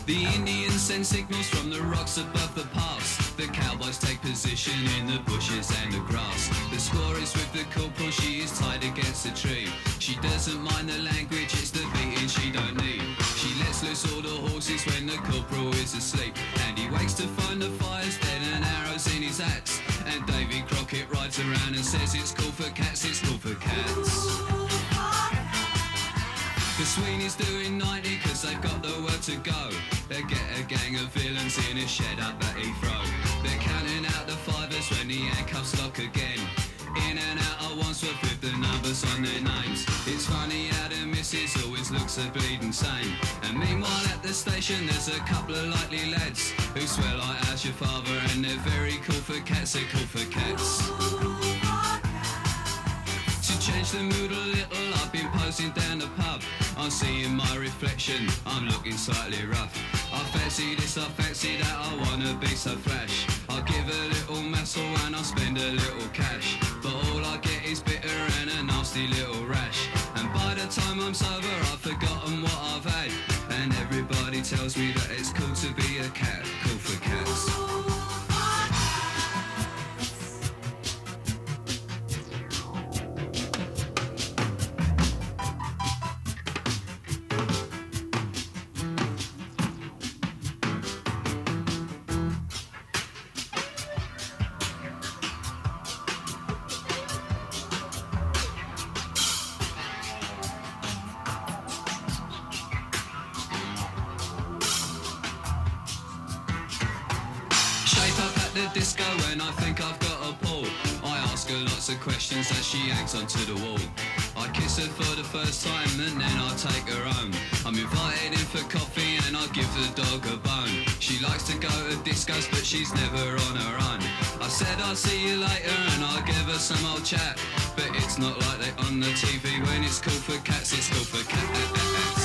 The Indians send signals from the rocks above the pass. The cowboys take position in the bushes and the grass. The squaw is with the corporal, she is tied against a tree. She doesn't mind the language, it's the beating she don't need. She lets loose all the horses when the corporal is asleep. And he wakes to find the fire's dead and arrows in his axe. And Davy Crockett rides around and says it's cool for cats, it's cool for cats. The sweeney's doing 90 cause they've got the word to go. They get a gang of villains in a shed up at Heathrow. They're counting out the fivers when the handcuffs lock again. In and out of Wandsworth with the numbers on their names. It's funny how the missus always looks a bleeding sane. And meanwhile at the station there's a couple of likely lads who swear like how's your father, and they're very cool for cats, they're cool for cats. To change the mood a little, I've been posing down the pub. I'm seeing my reflection, I'm looking slightly rough. I fancy this, I fancy that, I wanna be so flash. I'll give a little muscle and I'll spend a little cash. But all I get is bitter and a nasty little rash. And by the time I'm sober I've forgotten what I've had. And everybody tells me that it's cool to be a cat, cool for cats. The disco and I think I've got a pull. I ask her lots of questions as she hangs onto the wall. I kiss her for the first time and then I take her home. I'm invited in for coffee and I give the dog a bone. She likes to go to discos but she's never on her own. I said I'll see you later and I'll give her some old chat. But it's not like they on the TV. When it's cool for cats, it's cool for cats.